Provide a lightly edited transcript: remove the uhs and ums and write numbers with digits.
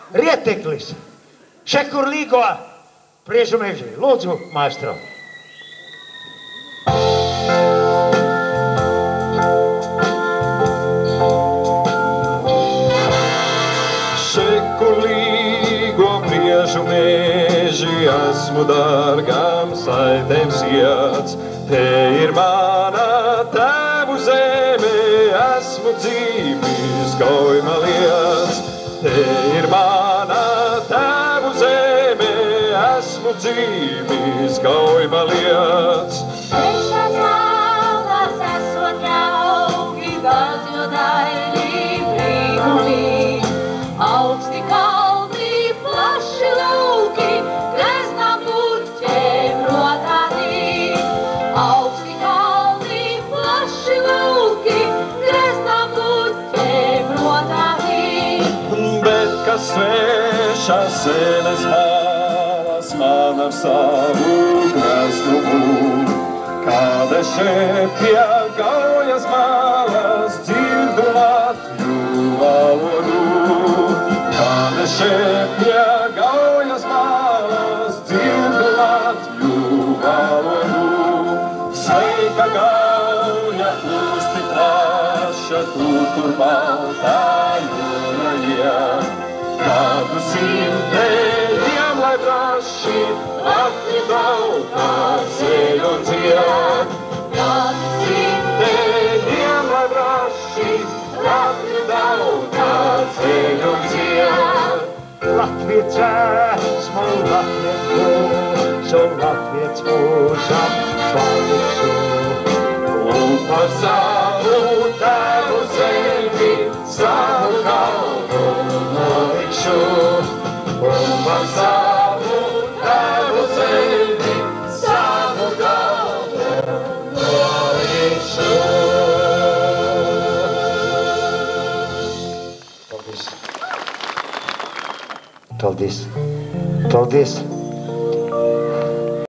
Rieteklis. Še, kur līgo priežu meži. Lūdzu, maestro. Še, kur līgo priežu meži, esmu dārgām saitēm siets. Te ir mana tēvu zeme, esmu dzīvis gaujma liets. Te ir mana tēvu zeme, esmu dzīvis gaujma liets. Trešās malās esot jauki, gaļodaini brīnumi. Augsti kalni, plaši lauki, greznām puķiem rotāti. Augsti kalni, plaši lauki, greznām puķiem rotāti. Bet kas svešas zemes malas man ar savu graznumu, kāda šeit pie gaujas malas dzirdu Latviju valodu. Kāda šeit pie gaujas malas dzirdu Latviju valodu. Sveika gauja, klusti plaša, tu tur baltā jūra iet. Kādu simtējiem, lai braši, Latviju tautā ceļ un dzied. Kādu simtējiem, lai braši, Latviju tautā ceļ un dzied. Latviec esmu, Latviec būšu, Latviec mūžam palikšu. Un par savu tēvu zemi, savu kalnu nolikšu. Un par savu tēvu zemi, savu kalnu nolikšu. Paldies. Paldies. Paldies.